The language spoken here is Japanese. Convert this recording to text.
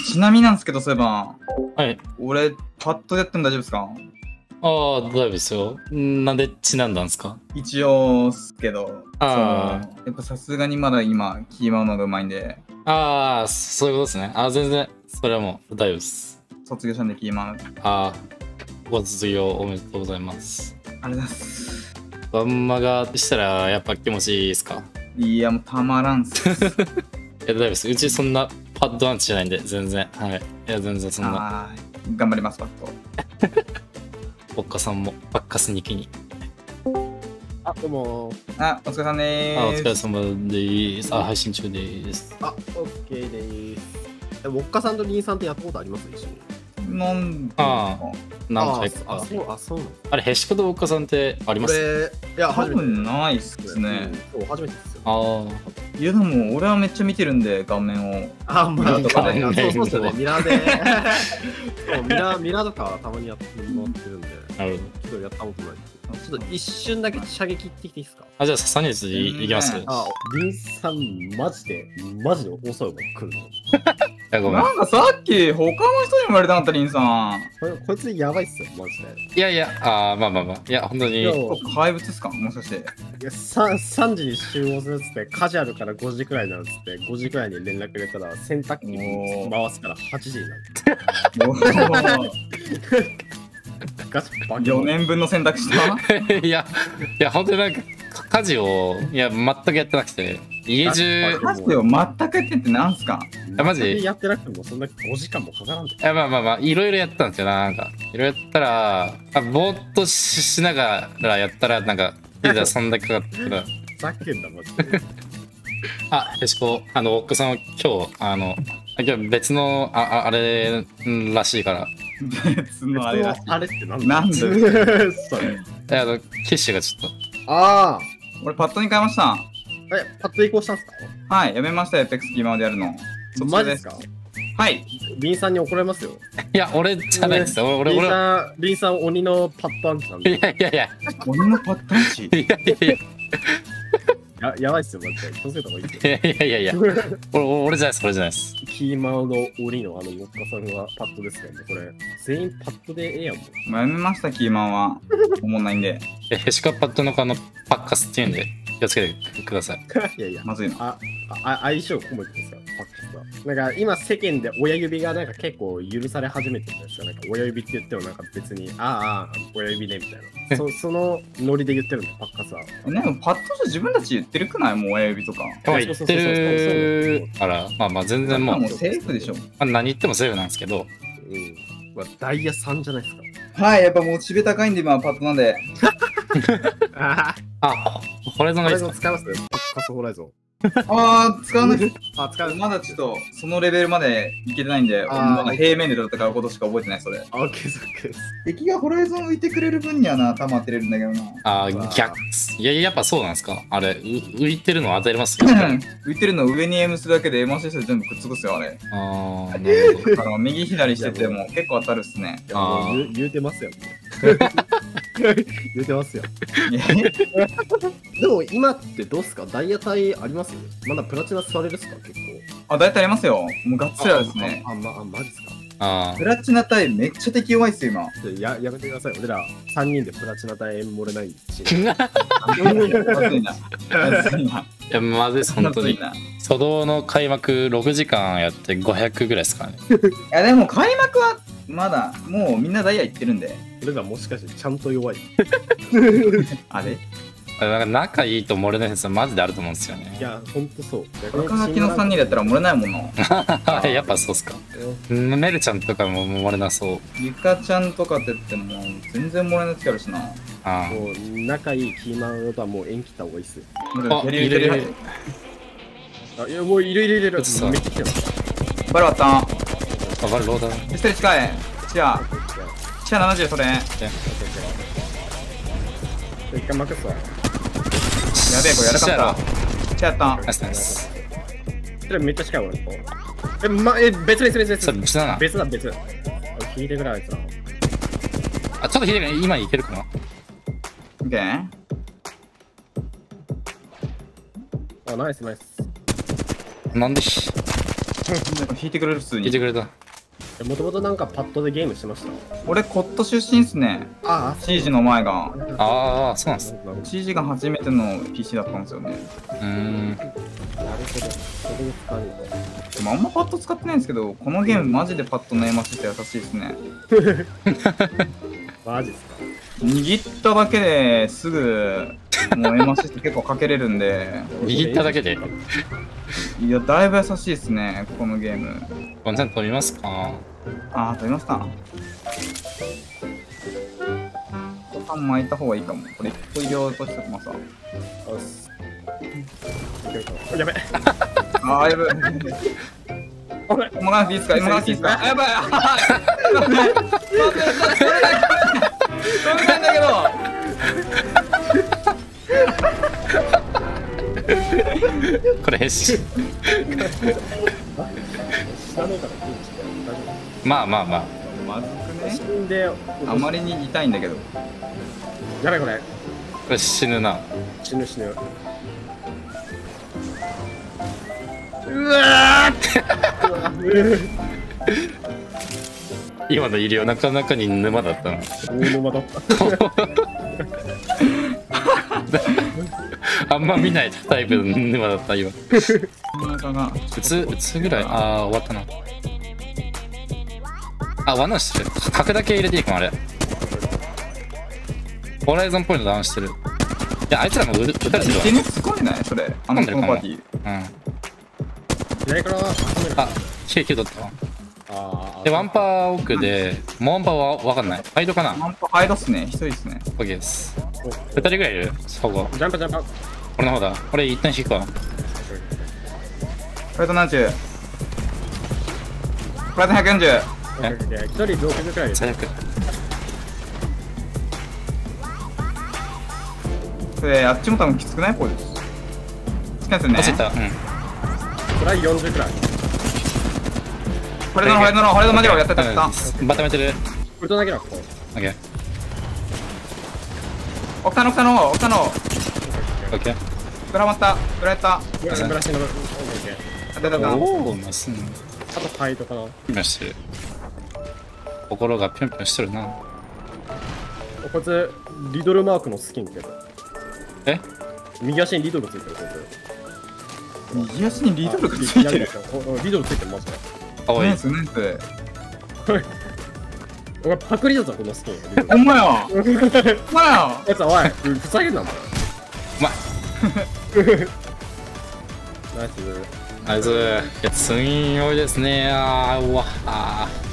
ちなみになんですけど、そういえば、 はい。 俺、パッドでやっても大丈夫ですか？ ああ、大丈夫ですよ。なんでちなんだんですか？ 一応っすけど、 あやっぱさすがにまだ今、キーマウのがうまいんで、 あ、そういうことですね。全然、それはもう大丈夫です。 卒業したんでキーマウ。 ご卒業おめでとうございます。 ありがとうございます。 バンマがしたらやっぱ気持ちいいですか？ いや、もうたまらんっす。 いや、大丈夫です。うちそんなパッドアンチじゃないんで、全然。はい。いや、全然そんな。 頑張ります、パッド。 おっかさんも、バッカスに気に。 どうも。 お疲れさんでおーす。 疲れ様です。配信中です。 オッケーでーす。ウォッカさんとリンさんってやったことあります一緒に。 なんで何回か。 そうなんです。 あれ、へしことおっかさんってありますいや、 多初めて。 分ないっすね。 そう、初めてですよ。 いやでも俺はめっちゃ見てるんで、顔面を。 まあ、 ミラーとかねそうですよね、ミラーで。そう、ミラーとかたまにやってもらってるんで。 なるほど。 けどやったことないです。ちょっと一瞬だけ射撃行ってきていいですか？ じゃあ、3人でいきます。 リンさん、マジで遅いもん来るの。 いや、ごめん。 なんかさっき他の人に言われたかった、リンさん。 こいつやばいっすよ、マジで。 いやいや、まあ。いや、本当に。 怪物っすかもしかして。 いや、3時に集合するっつって、カジュアルから5時くらいなんつって、5時くらいに連絡入れたら、洗濯機回すから8時になる。 4年分の選択したいや、本当になんか、家事を、全くやってなくて、家中。 家事を全くやってってなんすか？ マジやってなくても、そんな5時間もかからんで。 まあ、いろいろやったんですよ、なんか。いろいろやったら、ぼーっとしながらやったら、なんか、そんだけかかったら。 ざけんな、マジで。 へしこ、おっかさんは今日別の、あれらしいから。 別のあれらしい。 あれってなんでそれ。 キッシュがちょっと。 俺パッドに変えました。 パッド移行したんすか？ はい、やめましたよ、テクスキーマウでやるの。 マジですか？ はい。 リンさんに怒られますよ。 いや、俺じゃないですよ。 リンさん鬼のパッドアンチなんで。 いや。 鬼のパッドアンチ？ いや。 やばいっすよ、マジで。気をつけた方がいいですよ。 いや。俺じゃないです。 キーマウの鬼のウォッカさんがパッドですね。これ、全員パッドでええやんもん。 やめました、キーマンは。思んないんで。 へしこパッドのパッカスっていうんで、気をつけてください。 いや。 まずいな。 相性込めてですよ、パッカスは。なんか今世間で親指がなんか結構許され始めてるんですよ。なんか親指って言ってもなんか別に、親指ねみたいな。そのノリで言ってるんで、パッカスは。 でもパッドじゃ自分たち言ってるくない？もう親指とか。 言ってるから、まあ全然もう。 セーフでしょ。 何言ってもセーフなんですけど。 ダイヤ3じゃないですか。はい、やっぱモチベ高いんで今パッドなんで。 ホライゾンがいいですか？ 使いますね。パッカスホライゾン。 使わない。 使う。 まだちょっとそのレベルまでいけてないんで、まだ平面で戦うことしか覚えてない、それ。 オッケーです。 敵がホライゾン浮いてくれる分にはな、弾当てれるんだけどな。 逆。いや、やっぱそうなんですか？あれ、浮いてるの当てれますよ。 浮いてるの上にエムするだけでエマシスト全部くっつくっすよ、あれ。 なるほど。右左してても結構当たるっすね。 言うてますよ。言うてますよ。でも今ってどうすか？ダイヤ帯あります？まだプラチナ座れるっすか？結構。 ダイヤ帯ありますよ。もうがっつりですね。 マジっすか？ プラチナ帯めっちゃ敵弱いっすよ、今。 やめてください。俺ら3人でプラチナ帯漏れないし。 まずいな。 いや、まずいです、本当に。初動の開幕6時間やって500ぐらいですかね。 いや、でも開幕はまだ、もうみんなダイヤ行ってるんで。 俺らもしかしてちゃんと弱い。 あれ？ なんか仲いいと漏れないやつはマジであると思うんですよね。 いや、ほんとそう。 若垣の3人だったら漏れないもんな。 やっぱそうっすか。メルちゃんとかも漏れなそう。 ゆかちゃんとかって言っても全然漏れない時あるしな。 もう仲いいキーマンとはもう縁切った方がいいっすよ。 いる。 いや、もういる。めっちゃ来てる。 バル割ったん。 バルローダー。 1人近い。チア70それ。 一回負けっすわ。 やべえ、これやらかった。チアやったん。 ナイス。 それめっちゃ近い俺と。別。別だ。引いてくらいあいつら。 ちょっと引いてくれ。今いけるかな。 オッケー。 ナイス。 なんで引いてくれる普通に。 聞いてくれた。 もともとなんかパッドでゲームしてました。 俺、コット出身っすね。 あシージの前が。 ああ、そうなんです。 シージが初めての PC だったんですよね。 うーん。 なるほど。それで使うのか。 でもあんまパッド使ってないんですけど、このゲームマジでパッドのエマシスト優しいですね。 マジっすか。 握っただけですぐ、もうエマシスト結構かけれるんで、 握っただけで。 いや、だいぶ優しいですね、このゲーム。 ワンちゃん飛びますか？ あー、飛びますか。ボタン巻いた方がいいかも。これ一個入れようとしてますわ。 あっす。やべ。 あー、やばい。 あれ今がいいですか今がいいですかあやばいあーやばい待って待って飛びたいんだけどこれへし。 下のからピンチで大丈まあまあまあ。 まずく夫。 ね死んで、 あまりに痛いんだけど。 やべこれ。 これ死ぬな。 死ぬ死ぬ。 うわー今の医療なかなかに沼だったな。 大沼だった。 あんま見ないタイプの沼だった今。 お腹が打つぐらい。ああ、終わったな。あ、罠してる。角だけ入れていいかも、あれ。ホライゾンポイントダウンしてる。いや、あいつらも撃たれてるわ。 手にすごいねそれあのこのパーティーうん。 左からあ、K9取ったわ。 あで、ワンパー奥で、もうワンパーはわかんない。ファイドかな？ ナンパ入ろっすね一人ですね OK です。2人ぐらいいる？そこ。 ジャンプジャンプ。 俺の方だ。俺一旦引くわ。 フライト70フライト140 一人60くらいです。 最悪。 であっちも多分きつくないこれですきつくないですよね落ちた。うん。 フライ40くらい。 フライトのフライトのフライトマジロやったやったやったうんバタめてる。 ウルト投げろここ。 OK。 オクタのオクタの OK。 ブラマったブラやったブラシのオッケー。 出た出たおお、ナスン。 あとファイトかな。 ピョンしてる。心がぴょんぴょんしてるな。 こいつリドルマークのスキンってやつ。 え？ 右足にリドルついてるこいつ。 右足にリドルがついてるリドルついてるマジで。 かわいい。 ナイスナイス俺パクリだぞこのスキン。 ほんまやほんまややつおいふざけんなお前。 うまい。 ナイス。 あいつ、いや、強いですね。あー、うわ。あー。